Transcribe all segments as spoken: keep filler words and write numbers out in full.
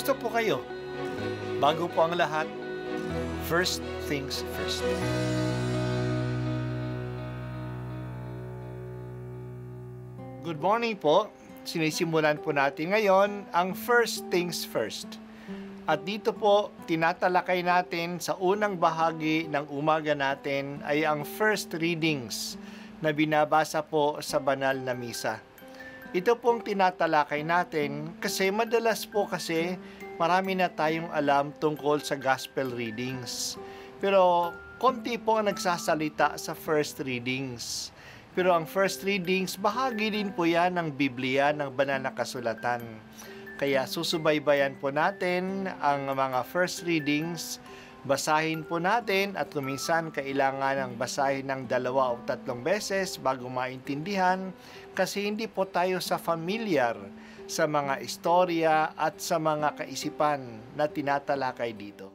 Kumusta po kayo? Bago po ang lahat, first things first. Good morning po. Sinisimulan po natin ngayon ang first things first. At dito po, tinatalakay natin sa unang bahagi ng umaga natin ay ang first readings na binabasa po sa banal na misa. Ito pong tinatalakay natin kasi madalas po kasi marami na tayong alam tungkol sa gospel readings. Pero konti po ang nagsasalita sa first readings. Pero ang first readings, bahagi din po yan ng Biblia, ng banal na kasulatan. Kaya susubaybayan po natin ang mga first readings, basahin po natin at kuminsan kailangan ng basahin ng dalawa o tatlong beses bago maintindihan kasi hindi po tayo sa familiar sa mga istorya at sa mga kaisipan na tinatalakay dito.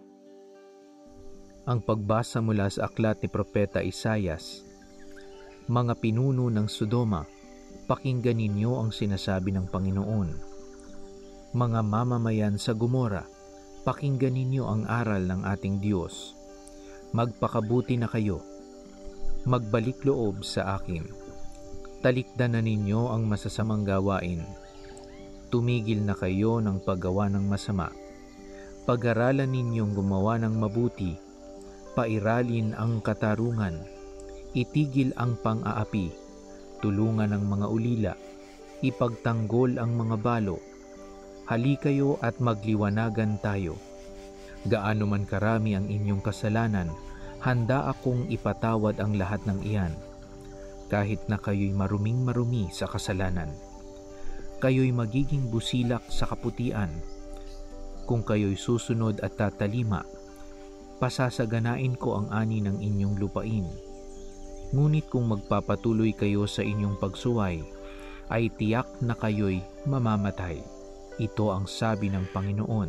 Ang pagbasa mula sa aklat ni Propeta Isaias. Mga pinuno ng Sodoma, pakinggan ninyo ang sinasabi ng Panginoon. Mga mamamayan sa Gomora, pakinggan ninyo ang aral ng ating Diyos. Magpakabuti na kayo. Magbalik loob sa akin. Talikdan na ninyo ang masasamang gawain. Tumigil na kayo ng paggawa ng masama. Pag-aralan ninyong gumawa ng mabuti. Pairalin ang katarungan. Itigil ang pang-aapi. Tulungan ang mga ulila. Ipagtanggol ang mga balo. Hali kayo at magliwanagan tayo. Gaano man karami ang inyong kasalanan, handa akong ipatawad ang lahat ng iyan. Kahit na kayo'y maruming-marumi sa kasalanan. Kayo'y magiging busilak sa kaputian. Kung kayo'y susunod at tatalima, pasasaganain ko ang ani ng inyong lupain. Ngunit kung magpapatuloy kayo sa inyong pagsuway, ay tiyak na kayo'y mamamatay. Ito ang sabi ng Panginoon.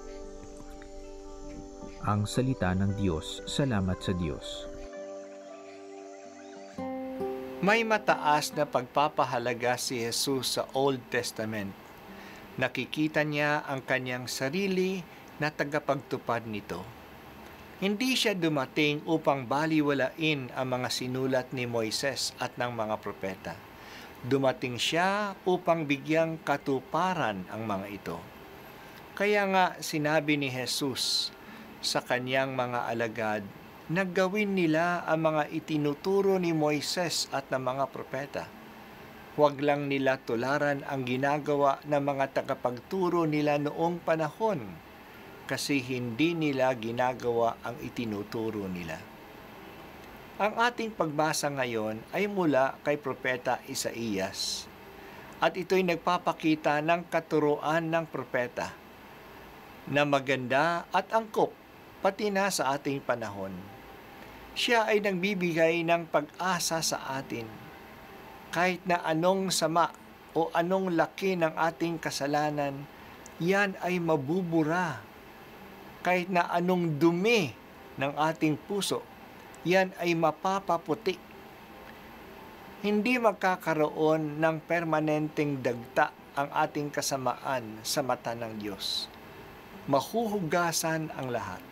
Ang salita ng Diyos. Salamat sa Diyos. May mataas na pagpapahalaga si Jesus sa Old Testament. Nakikita niya ang kanyang sarili na tagapagtupad nito. Hindi siya dumating upang baliwalain ang mga sinulat ni Moises at ng mga propeta. Dumating siya upang bigyang katuparan ang mga ito. Kaya nga sinabi ni Jesus sa kanyang mga alagad na gawin nila ang mga itinuturo ni Moises at ng mga propeta. Huwag lang nila tularan ang ginagawa ng mga tagapagturo nila noong panahon kasi hindi nila ginagawa ang itinuturo nila. Ang ating pagbasa ngayon ay mula kay Propeta Isaias at ito'y nagpapakita ng katuruan ng propeta na maganda at angkop pati na sa ating panahon. Siya ay nagbibigay ng pag-asa sa atin kahit na anong sama o anong laki ng ating kasalanan, yan ay mabubura. Kahit na anong dumi ng ating puso, yan ay mapapaputi. Hindi magkakaroon ng permanenteng dagta ang ating kasamaan sa mata ng Diyos. Mahuhugasan ang lahat.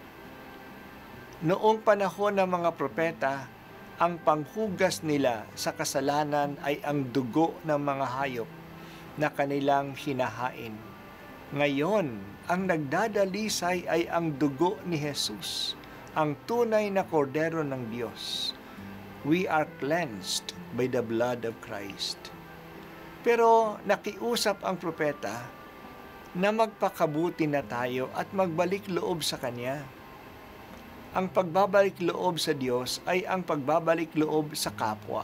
Noong panahon ng mga propeta, ang panghugas nila sa kasalanan ay ang dugo ng mga hayop na kanilang hinahain. Ngayon, ang nagdadalisay ay ang dugo ni Jesus, ang tunay na kordero ng Diyos. We are cleansed by the blood of Christ. Pero nakiusap ang propeta na magpakabuti na tayo at magbalik loob sa Kanya. Ang pagbabalik loob sa Diyos ay ang pagbabalik loob sa kapwa.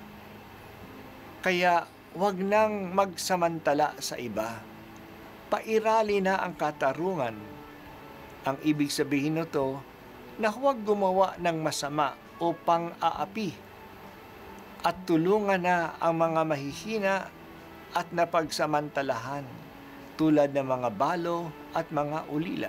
Kaya wag nang magsamantala sa iba. Pairali na ang katarungan. Ang ibig sabihin nito na huwag gumawa ng masama o pang-aapi at tulungan na ang mga mahihina at napagsamantalahan tulad ng mga balo at mga ulila.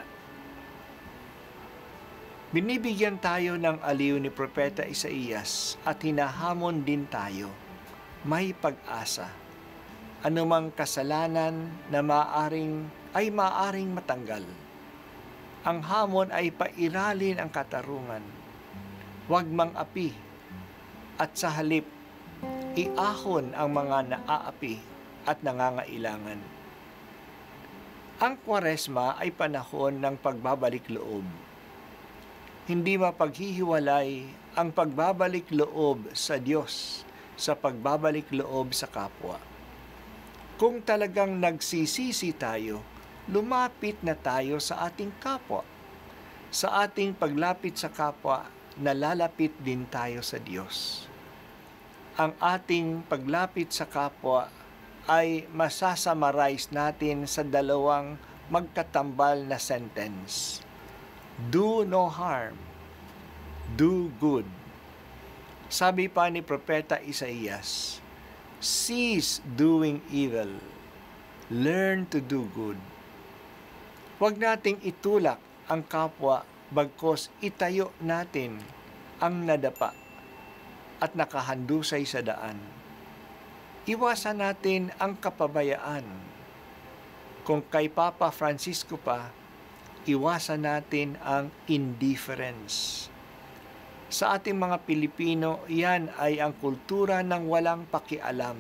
Binibigyan tayo ng aliw ni Propeta Isaias at hinahamon din tayo. May pag-asa. anumang kasalanan na maaring ay maaring matanggal. Ang hamon ay pairalin ang katarungan. Huwag mang-api, at sa halip, iahon ang mga naaapi at nangangailangan. Ang Kwaresma ay panahon ng pagbabalik loob. Hindi mapaghihiwalay ang pagbabalik loob sa Diyos sa pagbabalik loob sa kapwa. Kung talagang nagsisisi tayo, lumapit na tayo sa ating kapwa. Sa ating paglapit sa kapwa, nalalapit din tayo sa Diyos. Ang ating paglapit sa kapwa ay masasummarize natin sa dalawang magkatambal na sentence. Do no harm, do good. Sabi pa ni Propeta Isaías, cease doing evil, learn to do good. Huwag nating itulak ang kapwa bagkos itayo natin ang nadapa at nakahandusay sa daan. Iwasan natin ang kapabayaan. Kung kay Papa Francisco pa, iwasan natin ang indifference. Sa ating mga Pilipino, yan ay ang kultura ng walang pakialam.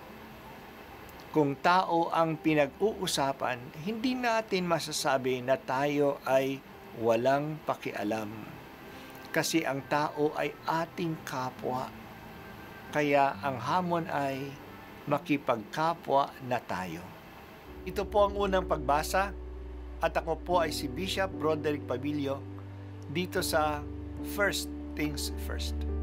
Kung tao ang pinag-uusapan, hindi natin masasabi na tayo ay walang pakialam. Kasi ang tao ay ating kapwa. Kaya ang hamon ay makipagkapwa na tayo. Ito po ang unang pagbasa at ako po ay si Bishop Broderick Pabilio dito sa First Things First.